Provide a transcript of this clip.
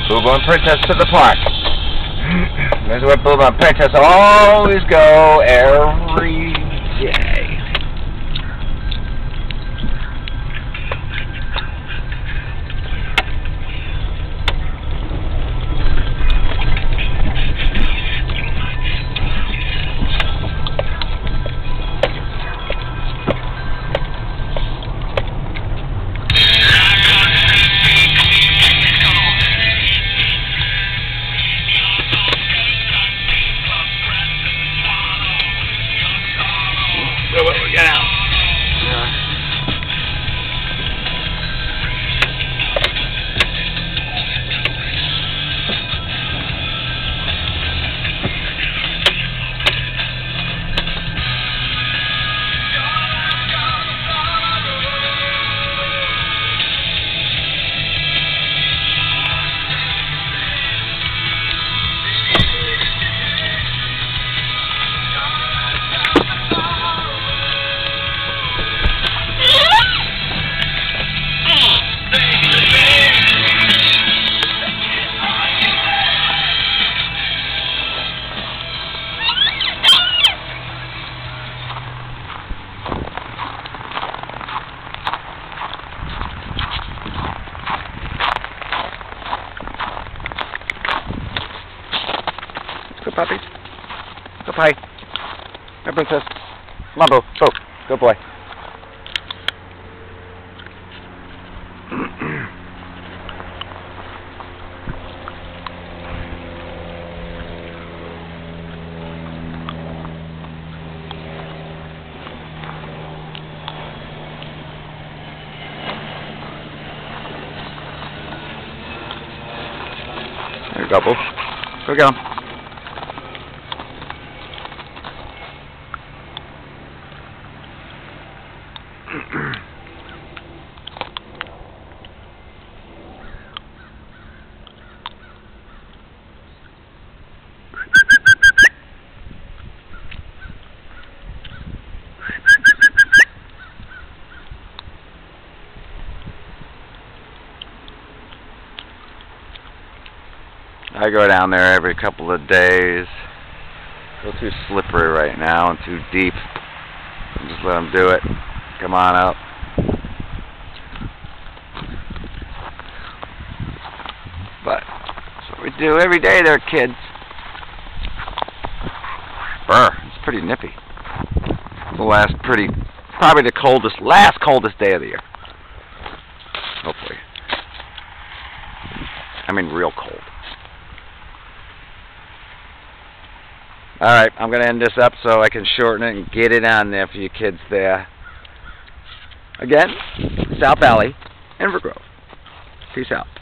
Boo-Boo and Princess to the park. This is where Boo-Boo and Princess always go every day. Get out. Good puppies. Go pie. Go Princess. Come on, Boo. Boo. Good boy. There you go, Boo. Go get him. I go down there every couple of days. Go too slippery right now and too deep. Just let them do it. Come on up. But that's what we do every day there, kids. Brr, it's pretty nippy. Probably the last coldest day of the year. Hopefully. I mean real cold. Alright, I'm going to end this up so I can shorten it and get it on there for you kids there. Again, South Valley, Inver Grove. Peace out.